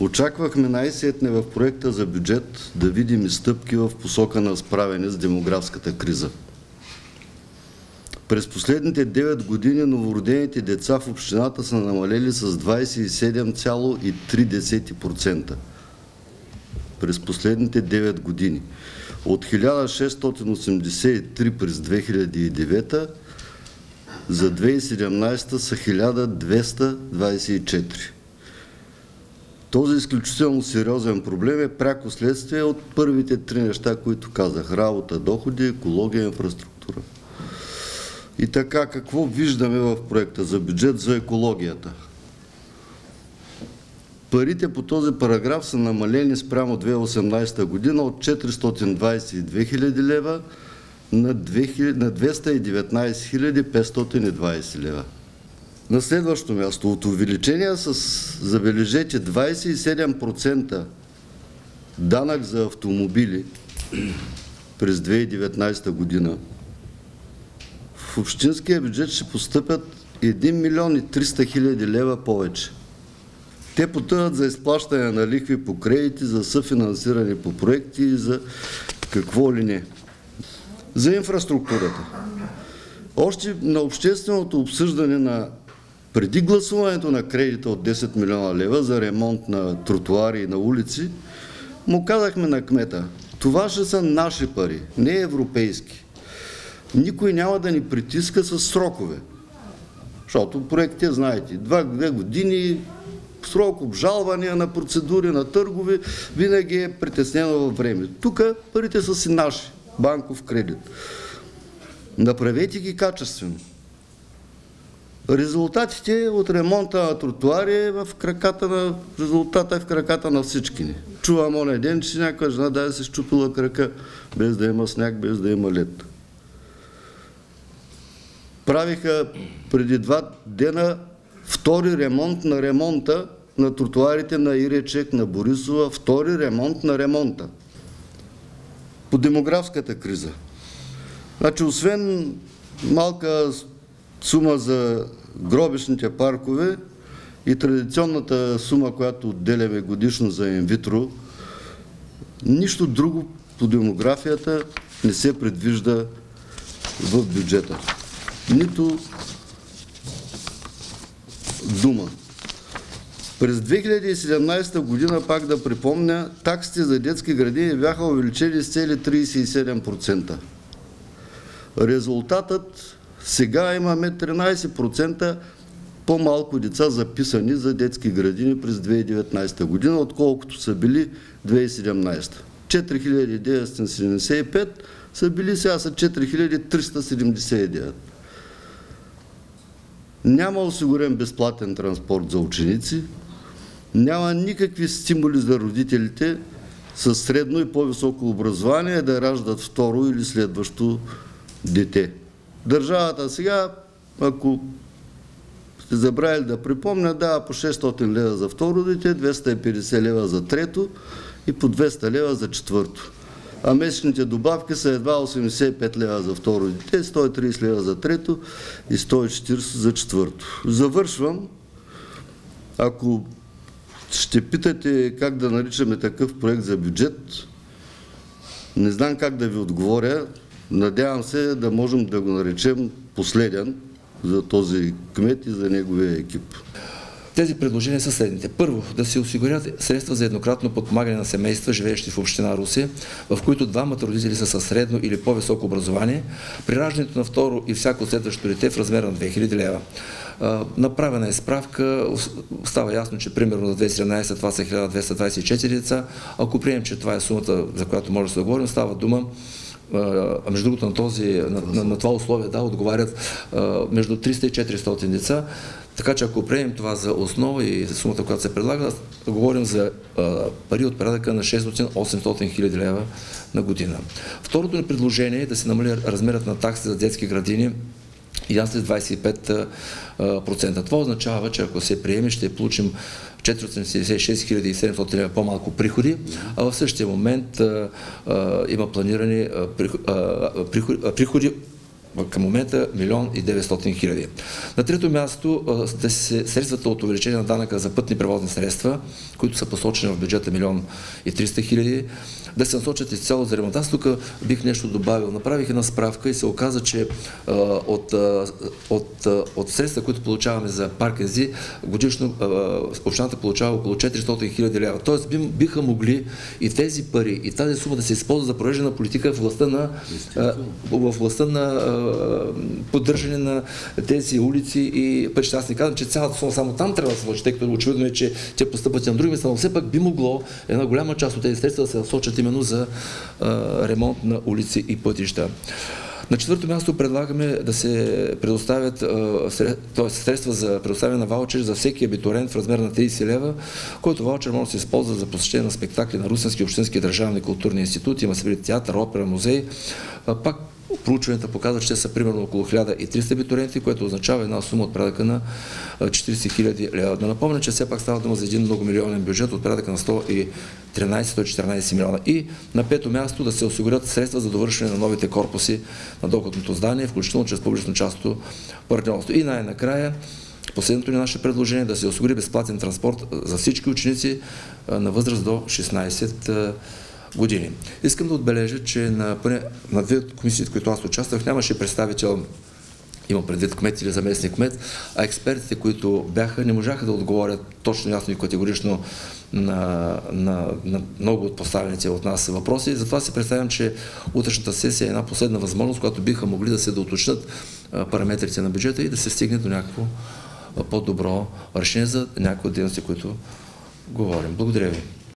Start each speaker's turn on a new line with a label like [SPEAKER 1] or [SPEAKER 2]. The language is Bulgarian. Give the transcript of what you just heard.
[SPEAKER 1] Очаквахме най-сетне в проекта за бюджет да видим и стъпки в посока на справяне с демографската криза. През последните 9 години новородените деца в общината са намалели с 27,3%. През последните 9 години. От 1683 през 2009 за 2017 са 1224. Този изключително сериозен проблем е пряко следствие от първите 3 неща, които казах. Работа, доходи, екология, инфраструктура. И така, какво виждаме в проекта за бюджет за екологията? Парите по този параграф са намалени спрямо 2018 година от 422 хиляди лева на 219 520 лева. На следващо място, от увеличение с, забележете, 27% данък за автомобили през 2019 година, в общинския бюджет ще постъпят 1 милион и 300 хиляди лева повече. Те потъват за изплащане на лихви по кредити, за съфинансиране по проекти и за какво ли не. За инфраструктурата. Още на общественото обсъждане преди гласуването на кредита от 10 милиона лева за ремонт на тротуари и на улици, му казахме на кмета: това ще са наши пари, не европейски. Никой няма да ни притиска с срокове. Защото проектите, знаете, 2 години, срок, обжалвания на процедури, на търгове, винаги е притеснено във време. Тук парите са си наши, банков кредит. Направете ги качествено. Резултатите от ремонта на тротуари резултата е в краката на всички ни. Чувам оня ден, че някаква жена да се счупила крака, без да има сняг, без да има лед. Правиха преди 2 дена втори ремонт на ремонта на тротуарите на Иречек, на Борисова, втори ремонт на ремонта. По демографската криза. Значи, освен малка сума за гробищните паркове и традиционната сума, която отделяме годишно за инвитро, нищо друго по демографията не се предвижда в бюджета. Нито дума. През 2017 година, пак да припомня, таксите за детски градини бяха увеличени с цели 37%. Резултатът: сега имаме 13% по-малко деца записани за детски градини през 2019 година, отколкото са били 2017. 4975 са били, сега са 4379. Няма осигурен безплатен транспорт за ученици, няма никакви стимули за родителите с средно и по-високо образование да раждат второ или следващо дете. Държавата сега, ако сте забравили да припомня, дава по 600 лева за второ дете, 250 лева за трето и по 200 лева за четвърто. А месечните добавки са едва 85 лева за второ дете, 130 лева за трето и 140 за четвърто. Завършвам. Ако ще питате как да наричаме такъв проект за бюджет, не знам как да ви отговоря. Надявам се да можем да го наречем последен за този кмет и за неговия екип.
[SPEAKER 2] Тези предложения са следните. Първо, да се осигурят средства за еднократно подпомагане на семейства, живеещи в община Русе, в които двамата родители са със средно или по-високо образование, при раждането на второ и всяко следващо дете в размер на 2000 лева. Направена е справка, става ясно, че примерно за 2017 това са 1224 деца. Ако приемем, че това е сумата, за която може да се говорим, става дума, между другото на това условие отговарят между 300 и 400 деца. Така че ако приемем това за основа и за сумата, която се предлага, говорим за пари от порядъка на 600-800 хиляди лева на година. Второто ни предложение е да се намали размерът на таксите за детски градини и с 25%. Това означава, че ако се приеме, ще получим 476 700 лева по-малко приходи, а в същия момент има планирани приходи Към момента 1 900 000. На трето място средствата от увеличение на данъка за пътни превозни средства, които са посочени в бюджета 1 300 000, да се насочат изцяло за ремонт. Аз тук бих нещо добавил. Направих една справка и се оказа, че от средства, които получаваме за паркинзи, годишно общината получава около 400 000 лева. Тоест биха могли и тези пари, и тази сума да се използва за провеждане на политика в областта на поддържане на тези улици и пътища. Аз не казвам, че цялата сума само там трябва да се вложи, тъй като очевидно е, че те постъпват и на други места, но все пак би могло една голяма част от тези средства да се насочат именно за ремонт на улици и пътища. На четвърто място предлагаме да се предоставят средства за предоставяне на ваучери за всеки абитуриент в размер на 30 лева, който ваучер може да се използва за посещение на спектакли на Русенски общински държавни културни институти, има се театър, опера, музей. Пак проучванията показват, че те са примерно около 1300 абитуриенти, което означава една сума от порядъка на 40 000 лева. Да напомня, че все пак става дума за един многомилионен бюджет от порядъка на 113-114 милиона. И на пето място да се осигурят средства за довършване на новите корпуси на доходното здание, включително чрез публично-частното партньорство. И най-накрая последното ни наше предложение е да се осигури безплатен транспорт за всички ученици на възраст до 16 години. Искам да отбележа, че на две комисии, в които аз участвах, нямаше представител, има предвид кмет или заместник кмет, а експертите, които бяха, не можаха да отговорят точно, ясно и категорично на много от поставените от нас въпроси. Затова си представям, че утрешната сесия е една последна възможност, която биха могли да се доуточнят параметрите на бюджета и да се стигне до някакво по-добро решение за някои от дейности, които говорим. Благодаря ви.